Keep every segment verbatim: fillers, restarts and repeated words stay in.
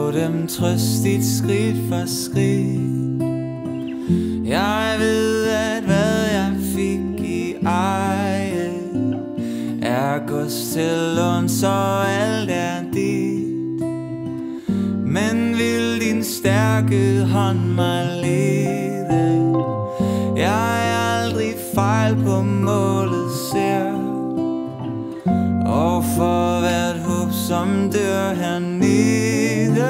få dem trøstigt skridt for skridt. Jeg ved, at hvad jeg fik i eje er gods til lån, så alt er dit. Men vil din stærke hånd mig lede? Jeg er aldrig fejl på målet ser, og for hvert håb som dør hernede,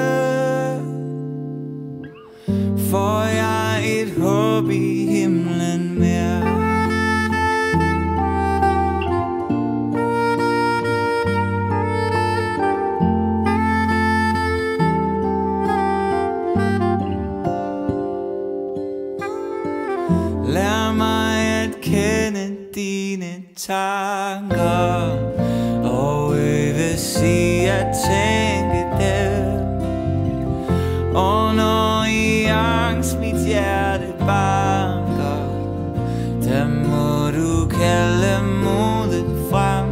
får jeg et håb i himlen mere. Lær mig at kende dine tanker, og øves i at tænke dem. Og når i angst mit hjerte banker, der må du kalde modet frem.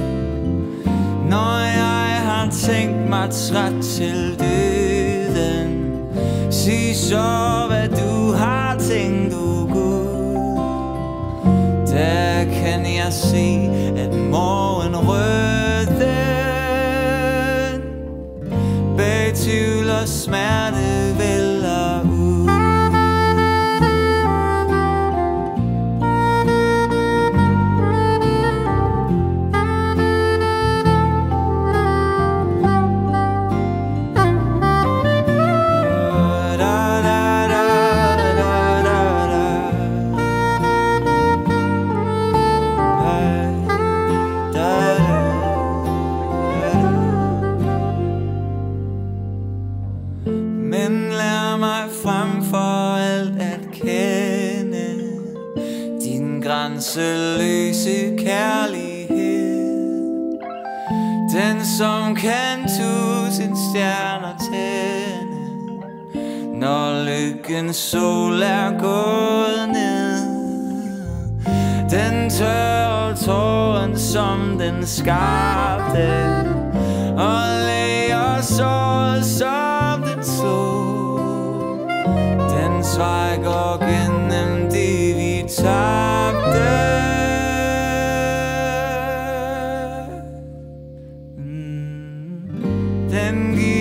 Når jeg har tænkt mig træt til døden, sig så hvad du har tænkt, du Gud. Der kan jeg se, at morgenrøden bag tvivl og smerte vælger ud. Men lær mig frem for alt at kende din grænseløse kærlighed, den som kan tusind stjerner tænde, når lykkens sol er gået ned. Den tørrer tåren som den skabte, og læger såret som den slog. Den svækker gennem det vi tabte. mm. Den giver